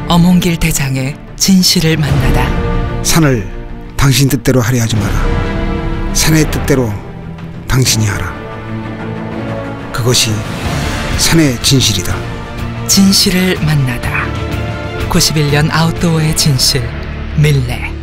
어몽길 대장의 진실을 만나다. 산을 당신 뜻대로 하려 하지 마라. 산의 뜻대로 당신이 하라. 그것이 산의 진실이다. 진실을 만나다. 91년 아웃도어의 진실, 밀레.